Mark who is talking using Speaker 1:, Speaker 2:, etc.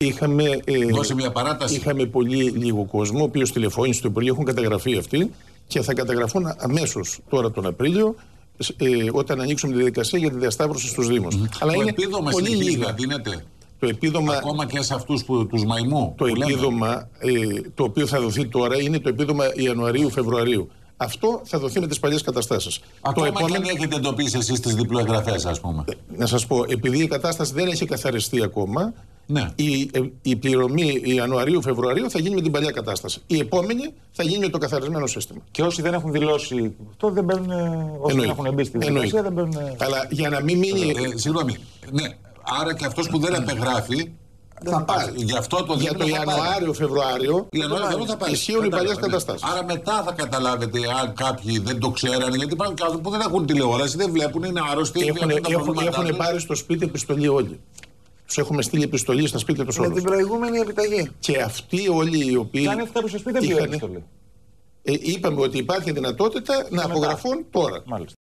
Speaker 1: Δώσε μια παράταση.
Speaker 2: Είχαμε πολύ λίγο κόσμο, ο οποίος τηλεφώνησε στο Υπουργείο, έχουν καταγραφεί αυτοί και θα καταγραφούν αμέσως τώρα τον Απρίλιο, όταν ανοίξουμε τη διαδικασία για τη διασταύρωση στους Δήμους. Αλλά
Speaker 1: το
Speaker 2: είναι
Speaker 1: επίδομα
Speaker 2: πολύ λίγα.
Speaker 1: δίνεται.
Speaker 2: Το επίδομα,
Speaker 1: ακόμα και σε αυτούς τους μαϊμού.
Speaker 2: Το επίδομα το οποίο θα δοθεί τώρα είναι το επίδομα Ιανουαρίου-Φεβρουαρίου. Αυτό θα δοθεί με τις παλιές καταστάσεις.
Speaker 1: Ακόμα και αν έχετε εντοπίσει εσείς τις διπλοεγγραφές, ας πούμε.
Speaker 2: Να σας πω, επειδή η κατάσταση δεν έχει καθαριστεί ακόμα,
Speaker 1: ναι.
Speaker 2: η πληρωμή Ιανουαρίου-Φεβρουαρίου θα γίνει με την παλιά κατάσταση. Η επόμενη θα γίνει με το καθαρισμένο σύστημα.
Speaker 3: Και όσοι δεν έχουν δηλώσει, τότε δεν παίρνουν. Όσοι δεν έχουν μπει στη διαδικασία δεν παίρνουν.
Speaker 2: Αλλά για να μην μείνει.
Speaker 1: Συγγνώμη. Ναι. Άρα και αυτός που δεν επεγράφει.
Speaker 2: Θα πάρει. Για το Ιανουάριο-Φεβρουάριο ισχύουν οι παλιές καταστάσεις.
Speaker 1: Άρα μετά θα καταλάβετε αν κάποιοι δεν το ξέρανε, γιατί υπάρχουν και άνθρωποι που δεν έχουν τηλεόραση, δεν βλέπουν, είναι άρρωστοι.
Speaker 2: Έχουν πάρει στο σπίτι επιστολή όλοι. Τους έχουμε στείλει επιστολή στα σπίτια τους όλους.
Speaker 3: Με την προηγούμενη επιταγή.
Speaker 2: Και αυτοί όλοι οι οποίοι.
Speaker 3: Αν έρθει κάποιος στο σπίτι, δεν πήρε επιστολή.
Speaker 2: Είπαμε ότι υπάρχει δυνατότητα να απογραφούν τώρα.
Speaker 3: Μάλιστα.